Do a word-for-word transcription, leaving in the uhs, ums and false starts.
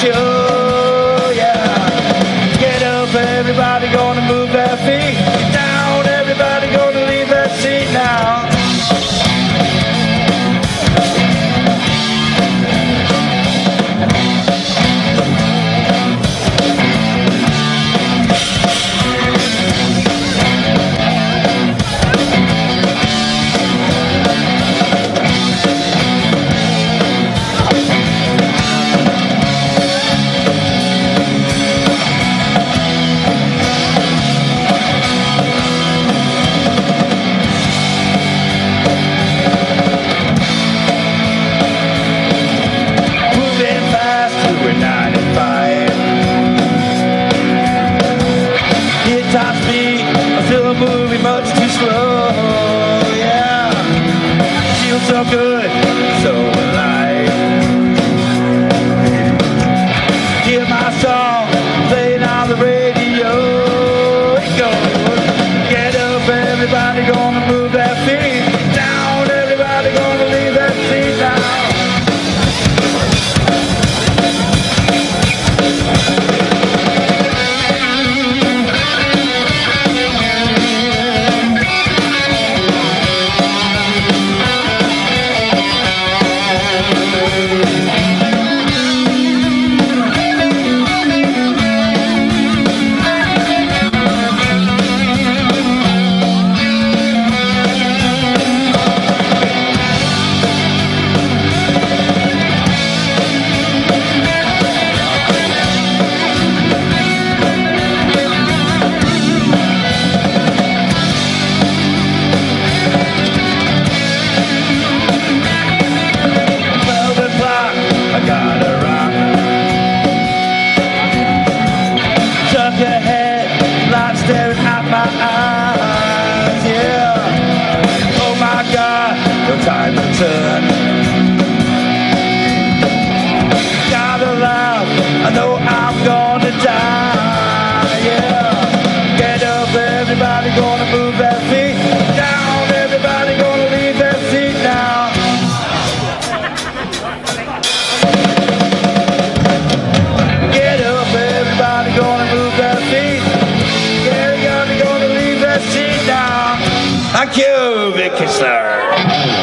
show, yeah. Get up, everybody gonna move their feet. Down, everybody gonna leave their seat now. Top speed, I feel a movie much too slow, yeah. Feels so good, so alive. Hear my song playing on the radio. It goes, get up, everybody gonna move their feet. Down, everybody gonna leave their seat now. Staring at my eyes, yeah. Oh my God, no time to turn. Gotta laugh, I know I'm gonna die, yeah. Get up, everybody gonna move their feet. Down, everybody gonna leave their seat now. Get up, everybody gonna move their feet. Thank you, Vic Kissler.